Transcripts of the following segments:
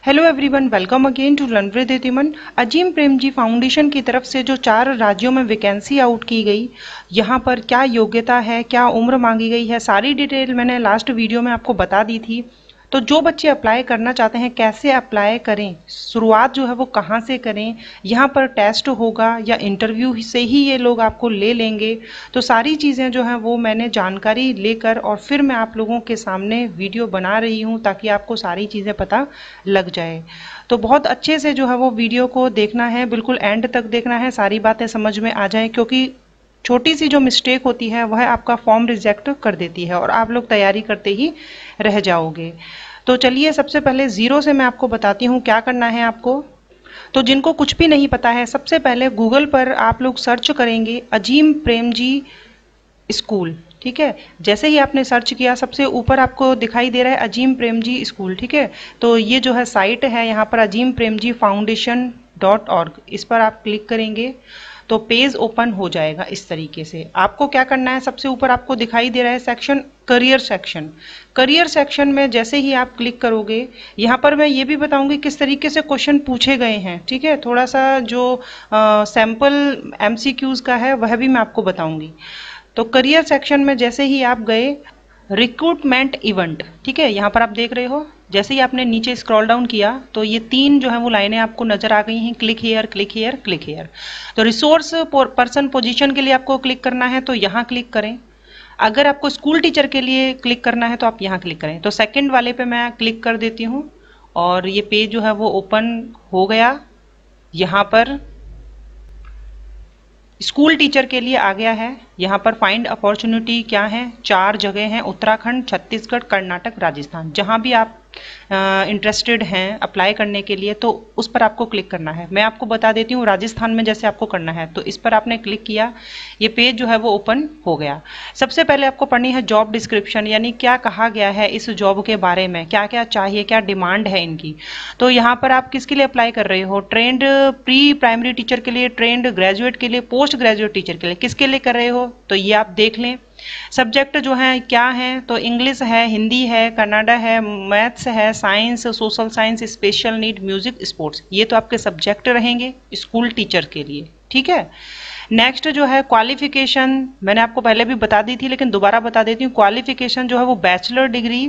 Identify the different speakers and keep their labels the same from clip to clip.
Speaker 1: Hello everyone, welcome again to learn with Etiman. Azim Premji foundation की तरफ से जो 4 राज्यों में वैकेंसी आउट की गई, यहाँ पर क्या योग्यता है, क्या उम्र मांगी गई है, सारी डिटेल मैंने लास्ट वीडियो में आपको बता दी थी। तो जो बच्चे अप्लाई करना चाहते हैं कैसे अप्लाई करें, शुरुआत जो है वो कहाँ से करें, यहाँ पर टेस्ट होगा या इंटरव्यू से ही ये लोग आपको ले लेंगे, तो सारी चीज़ें जो हैं वो मैंने जानकारी लेकर और फिर मैं आप लोगों के सामने वीडियो बना रही हूँ ताकि आपको सारी चीज़ें पता लग जाए। तो बहुत अच्छे से जो है वो वीडियो को देखना है, बिल्कुल एंड तक देखना है, सारी बातें समझ में आ जाए, क्योंकि छोटी सी जो मिस्टेक होती है वह आपका फॉर्म रिजेक्ट कर देती है और आप लोग तैयारी करते ही रह जाओगे। तो चलिए सबसे पहले ज़ीरो से मैं आपको बताती हूँ क्या करना है आपको। तो जिनको कुछ भी नहीं पता है, सबसे पहले गूगल पर आप लोग सर्च करेंगे अजीम प्रेमजी स्कूल। ठीक है, जैसे ही आपने सर्च किया सबसे ऊपर आपको दिखाई दे रहा है अजीम प्रेमजी स्कूल। ठीक है, तो ये जो है साइट है, यहाँ पर अजीम प्रेमजी फाउंडेशन.org, इस पर आप क्लिक करेंगे तो पेज ओपन हो जाएगा इस तरीके से। आपको क्या करना है, सबसे ऊपर आपको दिखाई दे रहा है section career section. Career section में जैसे ही आप क्लिक करोगे, यहाँ पर मैं ये भी बताऊंगी किस तरीके से क्वेश्चन पूछे गए हैं। ठीक है, थोड़ा सा जो सैम्पल MCQs का है वह भी मैं आपको बताऊंगी। तो करियर सेक्शन में जैसे ही आप गए, रिक्रूटमेंट इवेंट, ठीक है, यहाँ पर आप देख रहे हो, जैसे ही आपने नीचे स्क्रॉल डाउन किया तो ये 3 जो है वो लाइनें आपको नजर आ गई हैं, click here, click here, click here. तो रिसोर्स पर्सन पोजीशन के लिए आपको क्लिक करना है तो यहाँ क्लिक करें। अगर आपको स्कूल टीचर के लिए क्लिक करना है तो आप यहाँ क्लिक करें। तो सेकंड वाले पे मैं क्लिक कर देती हूँ और ये पेज जो है वो ओपन हो गया। यहाँ पर स्कूल टीचर के लिए आ गया है। यहाँ पर फाइंड अपॉर्चुनिटी क्या है, 4 जगह हैं, उत्तराखंड, छत्तीसगढ़, कर्नाटक, राजस्थान। जहाँ भी आप इंटरेस्टेड हैं अप्लाई करने के लिए तो उस पर आपको क्लिक करना है। मैं आपको बता देती हूँ राजस्थान में जैसे आपको करना है, तो इस पर आपने क्लिक किया, ये पेज जो है वो ओपन हो गया। सबसे पहले आपको पढ़नी है जॉब डिस्क्रिप्शन, यानी क्या कहा गया है इस जॉब के बारे में, क्या क्या चाहिए, क्या डिमांड है इनकी। तो यहाँ पर आप किसके लिए अप्लाई कर रहे हो, ट्रेंड प्री प्राइमरी टीचर के लिए, ट्रेंड ग्रेजुएट के लिए, पोस्ट ग्रेजुएट टीचर के लिए, किसके लिए कर रहे हो, तो ये आप देख लें। सब्जेक्ट जो है क्या है, तो इंग्लिश है, हिंदी है, कन्नड़ा है, मैथ्स है, science, social science, special need, music, sports, ये तो आपके सब्जेक्ट रहेंगे स्कूल टीचर के लिए। ठीक है, नेक्स्ट जो है क्वालिफिकेशन, मैंने आपको पहले भी बता दी थी लेकिन दोबारा बता देती हूँ। क्वालिफिकेशन जो है वो बैचलर डिग्री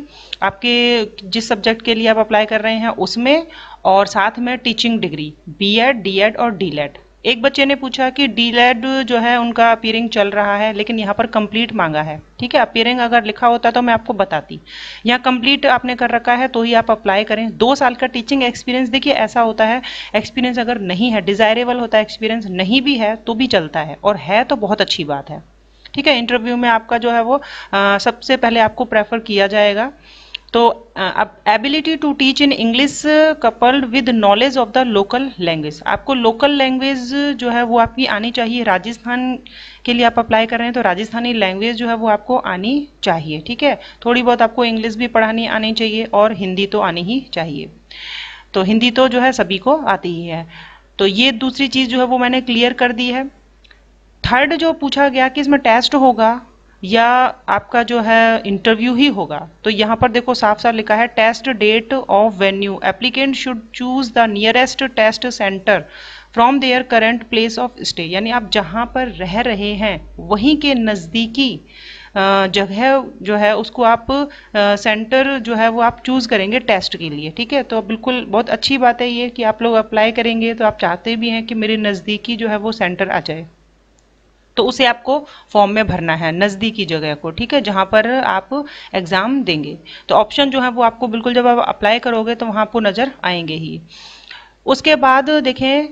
Speaker 1: आपके जिस सब्जेक्ट के लिए आप अप्लाई कर रहे हैं उसमें, और साथ में टीचिंग डिग्री B.Ed, D.Ed और D.Led। एक बच्चे ने पूछा कि D.Led जो है उनका अपीयरिंग चल रहा है लेकिन यहाँ पर कंप्लीट मांगा है। ठीक है, अपीयरिंग अगर लिखा होता तो मैं आपको बताती, यहाँ कंप्लीट आपने कर रखा है तो ही आप अप्लाई करें। 2 साल का टीचिंग एक्सपीरियंस, देखिए ऐसा होता है, एक्सपीरियंस अगर नहीं है, डिजायरेबल होता है, एक्सपीरियंस नहीं भी है तो भी चलता है, और है तो बहुत अच्छी बात है। ठीक है, इंटरव्यू में आपका जो है वो सबसे पहले आपको प्रेफर किया जाएगा। तो अब ability to teach in English coupled with knowledge of the local language, आपको लोकल लैंग्वेज जो है वो आपकी आनी चाहिए। राजस्थान के लिए आप अप्लाई कर रहे हैं तो राजस्थानी लैंग्वेज जो है वो आपको आनी चाहिए। ठीक है, थोड़ी बहुत आपको इंग्लिश भी पढ़ानी आनी चाहिए और हिंदी तो आनी ही चाहिए। तो हिंदी तो जो है सभी को आती ही है। तो ये दूसरी चीज़ जो है वो मैंने क्लियर कर दी है। थर्ड जो पूछा गया कि इसमें टेस्ट होगा या आपका जो है इंटरव्यू ही होगा, तो यहाँ पर देखो साफ साफ लिखा है test date of venue, applicant should choose the nearest test centre from their current place of stay, यानी आप जहाँ पर रह रहे हैं वहीं के नज़दीकी जगह जो है उसको आप सेंटर जो है वो आप चूज़ करेंगे टेस्ट के लिए। ठीक है, तो बिल्कुल बहुत अच्छी बात है ये कि आप लोग अप्लाई करेंगे तो आप चाहते भी हैं कि मेरे नज़दीकी जो है वो सेंटर आ जाए, तो उसे आपको फॉर्म में भरना है नज़दीकी जगह को। ठीक है, जहाँ पर आप एग्ज़ाम देंगे, तो ऑप्शन जो है वो आपको बिल्कुल जब आप अप्लाई करोगे तो वहाँ आपको नज़र आएंगे ही। उसके बाद देखें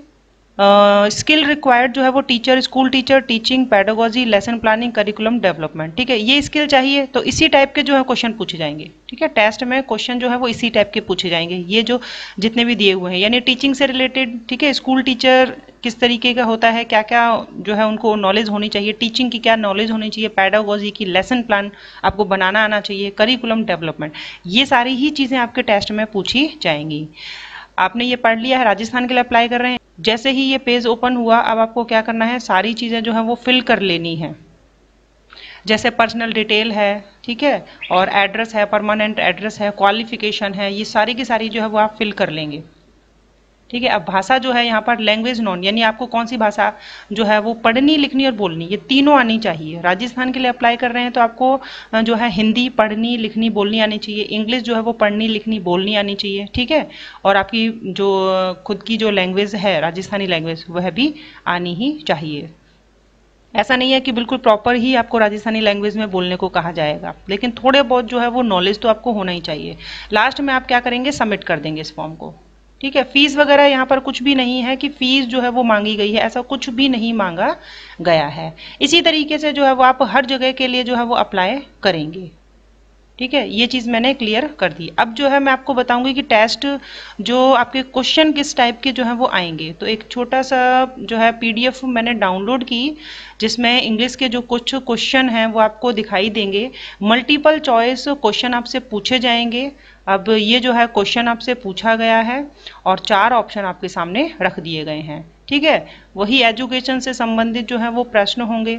Speaker 1: स्किल रिक्वायर्ड जो है वो teacher, school teacher, teaching, pedagogy, lesson planning, curriculum development. ठीक है, ये स्किल चाहिए तो इसी टाइप के जो है क्वेश्चन पूछे जाएंगे। ठीक है, टेस्ट में क्वेश्चन जो है वो इसी टाइप के पूछे जाएंगे, ये जो जितने भी दिए हुए हैं, यानी टीचिंग से रिलेटेड। ठीक है, स्कूल टीचर किस तरीके का होता है, क्या क्या जो है उनको नॉलेज होनी चाहिए, टीचिंग की क्या नॉलेज होनी चाहिए, पेडागोजी की, लेसन प्लान आपको बनाना आना चाहिए, करिकुलम डेवलपमेंट, ये सारी ही चीज़ें आपके टेस्ट में पूछी जाएंगी। आपने ये पढ़ लिया है, राजस्थान के लिए अप्लाई कर रहे हैं। जैसे ही ये पेज ओपन हुआ, अब आपको क्या करना है, सारी चीज़ें जो है वो फिल कर लेनी है। जैसे पर्सनल डिटेल है, ठीक है, और एड्रेस है, परमानेंट एड्रेस है, क्वालिफिकेशन है, ये सारी की सारी जो है वो आप फिल कर लेंगे। ठीक है। अब भाषा जो है यहाँ पर लैंग्वेज नॉन, यानी आपको कौन सी भाषा जो है वो पढ़नी, लिखनी और बोलनी, ये तीनों आनी चाहिए। राजस्थान के लिए अप्लाई कर रहे हैं तो आपको जो है हिंदी पढ़नी, लिखनी, बोलनी आनी चाहिए। इंग्लिश जो है वो पढ़नी, लिखनी, बोलनी आनी चाहिए। ठीक है। और आपकी जो खुद की जो लैंग्वेज है राजस्थानी लैंग्वेज, वह भी आनी ही चाहिए। ऐसा नहीं है कि बिल्कुल प्रॉपर ही आपको राजस्थानी लैंग्वेज में बोलने को कहा जाएगा, लेकिन थोड़े बहुत जो है वो नॉलेज तो आपको होना ही चाहिए। लास्ट में आप क्या करेंगे, सबमिट कर देंगे इस फॉर्म को। ठीक है। फीस वगैरह यहाँ पर कुछ भी नहीं है कि फीस जो है वो मांगी गई है, ऐसा कुछ भी नहीं मांगा गया है। इसी तरीके से जो है वो आप हर जगह के लिए जो है वो अप्लाई करेंगे। ठीक है। ये चीज़ मैंने क्लियर कर दी। अब जो है मैं आपको बताऊंगी कि टेस्ट जो आपके क्वेश्चन किस टाइप के जो है वो आएंगे। तो एक छोटा सा जो है PDF मैंने डाउनलोड की, जिसमें इंग्लिश के जो कुछ क्वेश्चन हैं वो आपको दिखाई देंगे। मल्टीपल चॉइस क्वेश्चन आपसे पूछे जाएंगे। अब ये जो है क्वेश्चन आपसे पूछा गया है और 4 ऑप्शन आपके सामने रख दिए गए हैं। ठीक है। वही एजुकेशन से संबंधित जो है वो प्रश्न होंगे।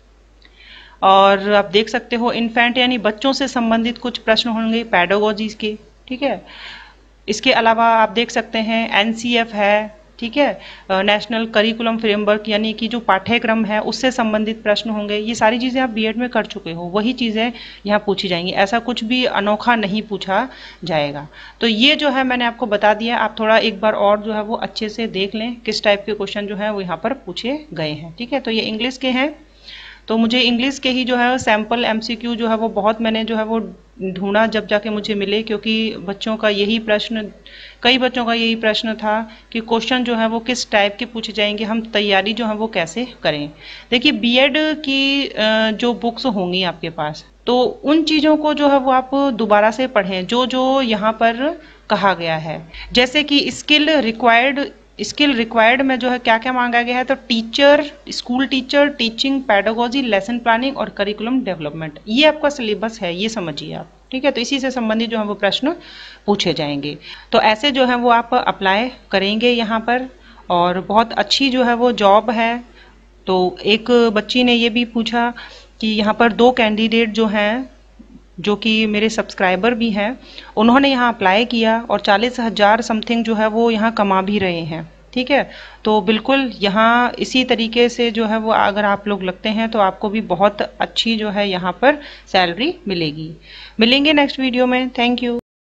Speaker 1: और आप देख सकते हो इन्फेंट यानी बच्चों से संबंधित कुछ प्रश्न होंगे, पैडागोजीज के। ठीक है। इसके अलावा आप देख सकते हैं NCF है, ठीक है, नेशनल करिकुलम फ्रेमवर्क, यानी कि जो पाठ्यक्रम है उससे संबंधित प्रश्न होंगे। ये सारी चीज़ें आप B.Ed में कर चुके हो, वही चीज़ें यहाँ पूछी जाएंगी। ऐसा कुछ भी अनोखा नहीं पूछा जाएगा। तो ये जो है मैंने आपको बता दिया, आप थोड़ा एक बार और जो है वो अच्छे से देख लें किस टाइप के क्वेश्चन जो है वो यहाँ पर पूछे गए हैं। ठीक है। तो ये इंग्लिश के हैं, तो मुझे इंग्लिश के ही जो है सैम्पल MCQ जो है वो बहुत मैंने जो है वो ढूंढा जब जाके मुझे मिले, क्योंकि बच्चों का यही प्रश्न, कई बच्चों का यही प्रश्न था कि क्वेश्चन जो है वो किस टाइप के पूछे जाएंगे, हम तैयारी जो है वो कैसे करें। देखिए B.Ed की जो बुक्स होंगी आपके पास, तो उन चीज़ों को जो है वो आप दोबारा से पढ़ें जो जो यहाँ पर कहा गया है। जैसे कि स्किल रिक्वायर्ड में जो है क्या क्या मांगा गया है, तो teacher, school teacher, teaching, pedagogy, lesson planning और करिकुलम डेवलपमेंट, ये आपका सिलेबस है, ये समझिए आप। ठीक है। तो इसी से संबंधित जो है वो प्रश्न पूछे जाएंगे। तो ऐसे जो है वो आप अप्लाई करेंगे यहाँ पर, और बहुत अच्छी जो है वो जॉब है। तो एक बच्ची ने ये भी पूछा कि यहाँ पर 2 कैंडिडेट जो हैं, जो कि मेरे सब्सक्राइबर भी हैं, उन्होंने यहाँ अप्लाई किया और 40,000 समथिंग जो है वो यहाँ कमा भी रहे हैं। ठीक है। तो बिल्कुल यहाँ इसी तरीके से जो है वो अगर आप लोग लगते हैं तो आपको भी बहुत अच्छी जो है यहाँ पर सैलरी मिलेगी। मिलेंगे नेक्स्ट वीडियो में। Thank you.